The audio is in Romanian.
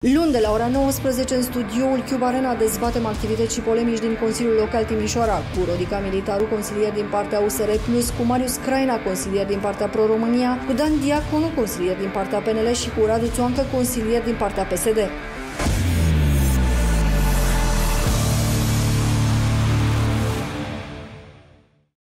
Luni de la ora 19 în studioul Cube Arena dezbatem activități și polemici din Consiliul Local Timișoara cu Rodica Militaru, consilier din partea USR Plus, cu Marius Craina, consilier din partea Pro-România, cu Dan Diaconu, consilier din partea PNL și cu Radu Țoancă, consilier din partea PSD.